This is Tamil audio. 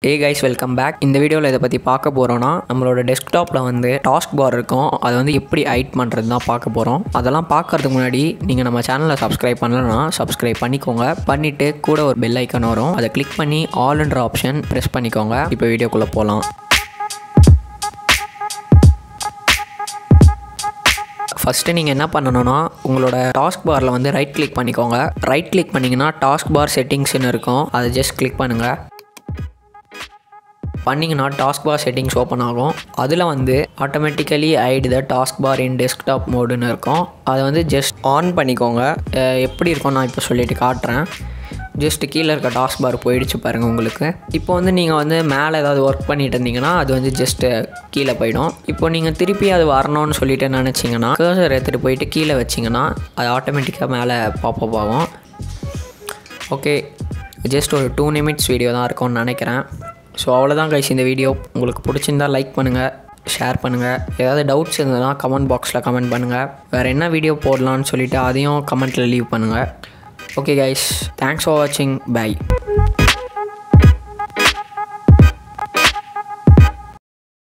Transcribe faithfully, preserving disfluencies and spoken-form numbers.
Hey guys, welcome back. இந்த வீடியோவில் இதை பற்றி பார்க்க போகிறோன்னா நம்மளோட டெஸ்க்டாப்பில் வந்து டாஸ்க் பார் இருக்கும். அதை வந்து எப்படி ஹைட் பண்ணுறது தான் பார்க்க போகிறோம். அதெல்லாம் பார்க்கறதுக்கு முன்னாடி நீங்கள் நம்ம சேனலை சப்ஸ்கிரைப் பண்ணலன்னா சப்ஸ்கிரைப் பண்ணிக்கோங்க. பண்ணிவிட்டு கூட ஒரு பெல் ஐக்கான் வரும், அதை கிளிக் பண்ணி ஆல்ன்ற ஆப்ஷன் ப்ரெஸ் பண்ணிக்கோங்க. இப்போ வீடியோக்குள்ளே போகலாம். ஃபஸ்ட்டு நீங்கள் என்ன பண்ணணும்னா உங்களோட டாஸ்க் பாரில் வந்து ரைட் கிளிக் பண்ணிக்கோங்க. ரைட் கிளிக் பண்ணிங்கன்னா டாஸ்க் பார் செட்டிங்ஸ்னு இருக்கும், அதை ஜஸ்ட் கிளிக் பண்ணுங்கள். பண்ணிங்கன்னா டாஸ்க் பார் செட்டிங்ஸ் ஓப்பன் ஆகும். அதில் வந்து automatically hide the task bar in desktop மோடுன்னு இருக்கும். அதை வந்து ஜஸ்ட் ஆன் பண்ணிக்கோங்க. எப்படி இருக்கும் நான் இப்போ சொல்லிட்டு காட்டுறேன். ஜஸ்ட் கீழே இருக்க டாஸ்க் பார் போயிடுச்சு பாருங்கள் உங்களுக்கு. இப்போ வந்து நீங்கள் வந்து மேலே ஏதாவது ஒர்க் பண்ணிட்டு இருந்தீங்கன்னா அது வந்து ஜஸ்ட்டு கீழே போயிடும். இப்போ நீங்கள் திருப்பி அது வரணும்னு சொல்லிட்டு நினச்சிங்கன்னா கர்சர் எடுத்துகிட்டு போயிட்டு கீழே வச்சிங்கன்னா அது ஆட்டோமேட்டிக்காக மேலே பாப்பப் ஆகும். ஓகே, ஜஸ்ட் ஒரு டூ நிமிட்ஸ் வீடியோ தான் இருக்கும்னு நினைக்கிறேன். ஸோ அவ்வளோதான் கைஸ் இந்த வீடியோ. உங்களுக்கு பிடிச்சிருந்தால் லைக் பண்ணுங்கள், ஷேர் பண்ணுங்கள். ஏதாவது டவுட்ஸ் இருந்ததுன்னா கமெண்ட் பாக்ஸில் கமெண்ட் பண்ணுங்கள். வேறு என்ன வீடியோ போடலான்னு சொல்லிவிட்டு அதையும் கமெண்ட்டில் லீவ் பண்ணுங்கள். ஓகே கைஸ், தேங்க்ஸ் ஃபார் வாட்சிங். பை.